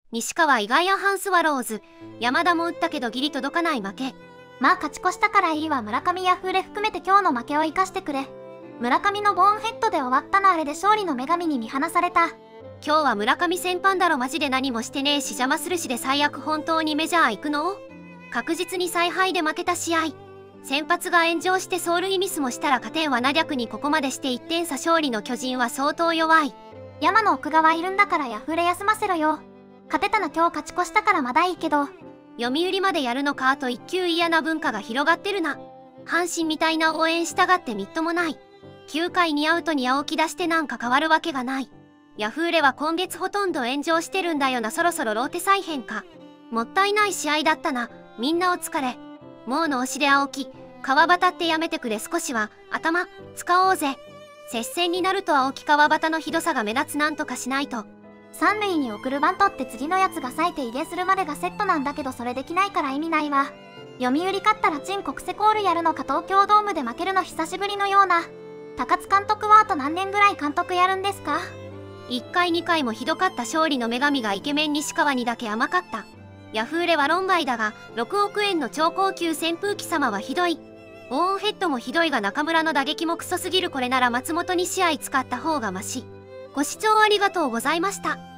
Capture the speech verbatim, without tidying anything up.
西川意外やハンスワローズ。山田も打ったけどギリ届かない負け。 まあ勝ち越したからいいわ。村上やフーレ含めて今日の負けを生かしてくれ。村上のボーンヘッドで終わったのあれで勝利の女神に見放された。 今日は村上先般だろ。マジで何もしてねえし邪魔するしで最悪。本当にメジャー行くの？確実に采配で負けた試合。先発が炎上して走塁ミスもしたら勝てんわな。逆にここまでしていってん差勝利の巨人は相当弱い。 山の奥側いるんだからヤフーレ休ませろよ。勝てたな。今日勝ち越したからまだいいけど。 読売までやるのか。あといっ球嫌な文化が広がってるな。阪神みたいな応援したがってみっともない。きゅうかいにアウトに青木出してなんか変わるわけがない。ヤフーレは今月ほとんど炎上してるんだよな。そろそろローテ再編か。もったいない試合だったな。みんなお疲れ。もうの押しで青木、川端ってやめてくれ。少しは頭使おうぜ。接戦になると青木川端のひどさが目立つ。なんとかしないと。 三塁に送るバントって次のやつが咲いて入れするまでがセットなんだけどそれできないから意味ないわ。読売勝ったら陳国セコールやるのか。東京ドームで負けるの久しぶりのような。高津監督はあと何年ぐらい監督やるんですか？ いっかいにかいもひどかった勝利の女神がイケメン西川にだけ甘かった。ヤフーレは論外だがろくおくえんの超高級扇風機様はひどい。ボーンヘッドもひどいが中村の打撃もクソすぎる。これなら松本に試合使った方がマシ。ご視聴ありがとうございました。